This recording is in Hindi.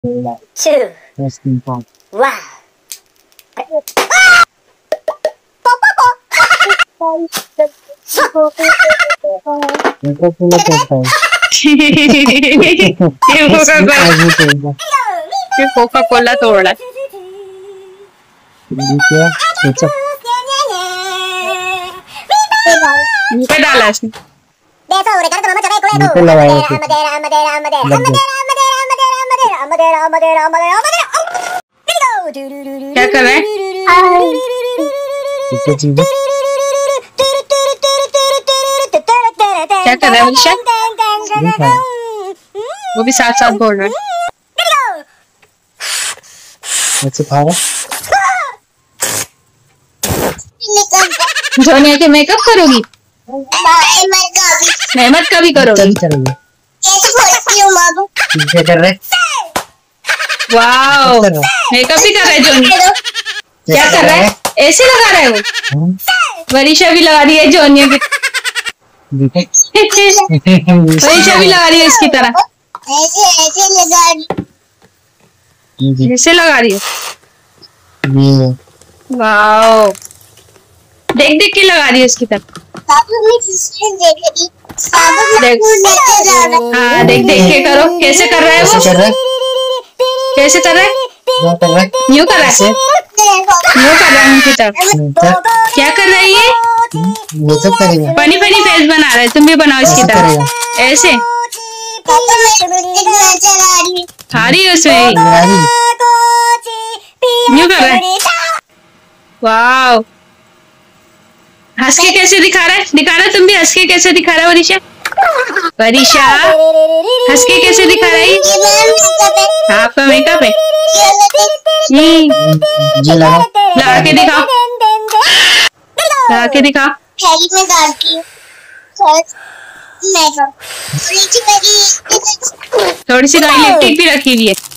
2, 1. ये कोका कोला तोड़ रहा है। मुँह पे डाला इसने। क्या कर रहा है? क्या कर रहा है मनीषा? वो भी साथ साथ बोल रहा है। जोनिया के मेकअप करोगी? मेहमत का भी करोगी? वाओ, मेकअप भी कर रहा है जोनिया। क्या कर रहा है? ऐसे लगा रहा है वो। वरीशा भी लगा रही है जोनिया की। वरीशा भी लगा रही है इसकी तरह। ऐसे लगा रही है। वाओ, देख देख के लगा रही है इसकी तरफ। हाँ, देख देख के करो। कैसे कर रहा है वो? कैसे कर रहा है? यूं कर रहा है। यूं कर रहा है उनकी तरफ। क्या कर रहा है ये? फनी फनी फेस बना रहा है। तुम भी बनाओ इसकी तरह। ऐसे खा रही है उसमें। यूं कर रहा है। वाओ, हंस के कैसे दिखा रहा है? दिखा रहा है तुम भी हंस के कैसे दिखा रहा है वरीशा? वरीशा हंस के कैसे दिखा रहा है? आपका मेकअप है। लगा के दिखाओ। लगा के दिखाओ। थोड़ी सी लिपस्टिक भी रखी हुई है।